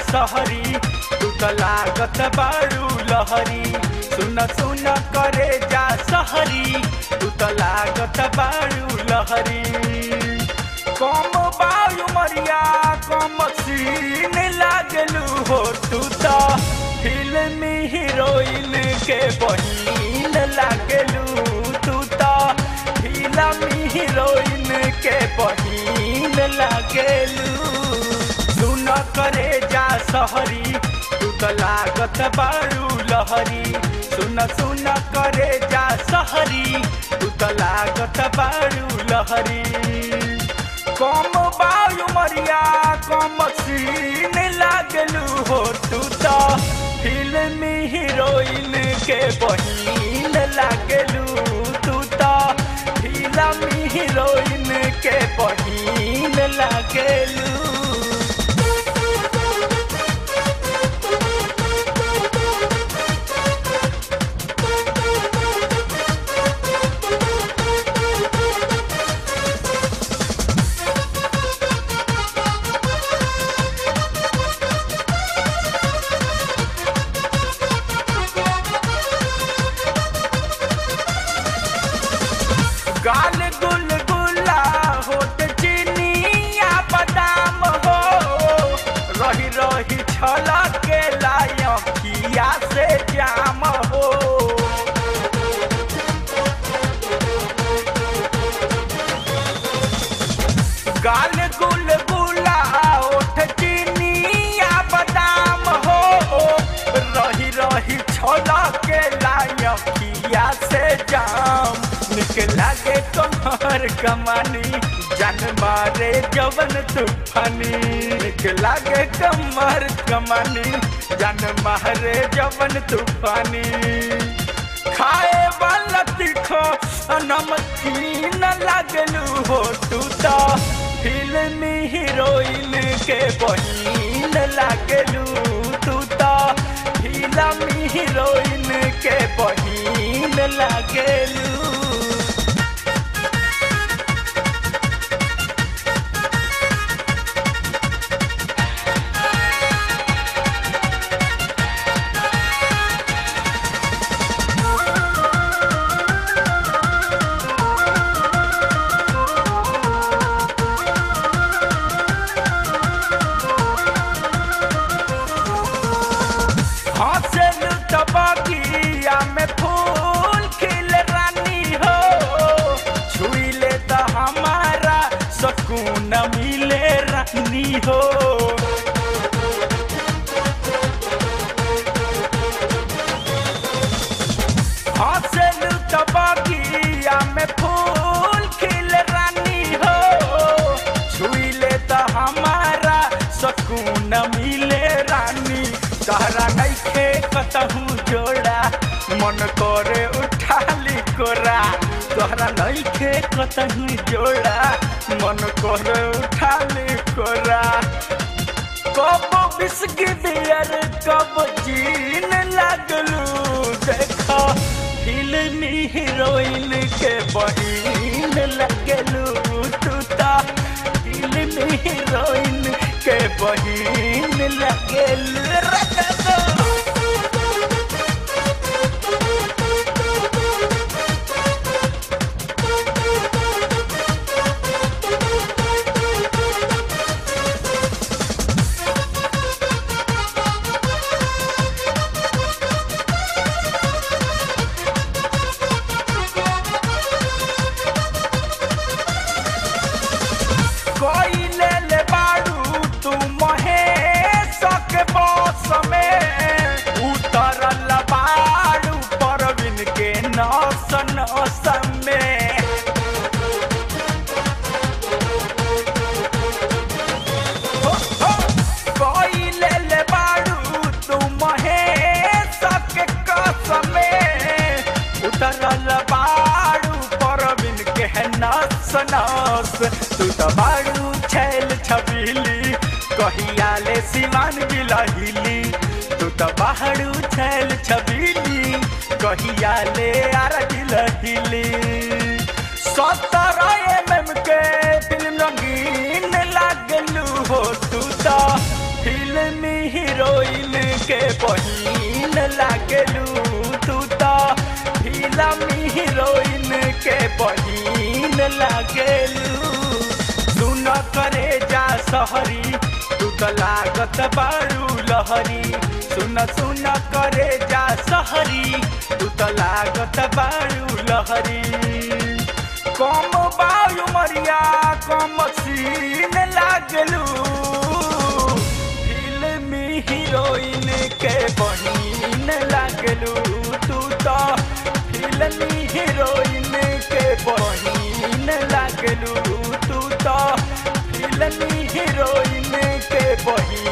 सहरी तू तो लागत बारू लहरी। सुन सुन करे जा सहरी तू तो लागत बारू लहरी। कम बायु मरिया कम सीन लागलू हो तू तो फिल्मी हीरोइन के बहिन लागलू। तू तो फिल्मी हीरोइन के बहिन लागलू। सुन करे जा सहरी तू तो लागत बारू लहरी। सुन सुन करे जा सहरी तू तो लागत बारू लहरी। कम बायु मरिया कम सीन लागलू हो तू तो फिल्मी हीरोइन के बहिन लागलू। तू तो फिल्मी हीरोइन के बहिन लागलू। गाल गुलगुला होत चिनिया बादाम हो। रही रही छलके लायकिया से जाम हो। गाल गुलगुला होत चिनिया बादाम हो। रही रही छलके लायकिया से जाम। निक लागे कमर कमानी जान मारे जवन तूफानी। निक लागे कमर कमानी जान मारे जवन तूफानी। खाए वाला तीखो नमकीन लागलू हो तू तो फिल्मी हीरोइन के बहिन लागलू। तू तो फिल्मी हीरोइन के बहिन लागलू। हंसलू तो बगिया में फूल खिल रानी हो। छुईले तो हमारा सुकून मिले रानी हो। हंसलू तो बगिया में फूल खिल रानी हो। छुईले तो हमारा सुकून मिले रानी। तहरा नइखे कतहू जोड़ा मन करे उठाली कोरा। तोहरा नइखे कतहू जोड़ा मन करे उठाली कोरा। कब बिस्की बियर कब जीन लागलू। देखो फिल्मी हीरोइन के बहिन लागलू। तू तो फिल्मी हीरोइन के बहिन लागलू। कोई ले ले बाड़ू तू महेश के बस में। उतरल बाड़ू परवीन के नस नस में। कोई ले ले बाड़ू तू महेश के कस में। उतरल बाड़ू परवीन के नस नस। तू तो बाड़ू छैल छबीली कहिया ले सिमान बिलहिली। तू तो बाड़ू छैल छबीली कहिया ले आर बिलहिली। 17 mm के फिल्म रंगीन लागलू हो तू तो फिल्मी हीरोइन के बहिन लागलू तू तो फिल्मी हीरोइन के बहिन लागलू। सुन करे जा सहरी तू तो लागत बारू लहरी। सुन सुन करे जा सहरी तू तो लागत बारू लहरी। कम बायु मरिया कम सीन लागलू फिल्मी हीरोइन के बहिन लागलू तू तो फिल्मी हीरोइन के बहिन लागलू तू तो फिल्मी हीरोइन के बहिन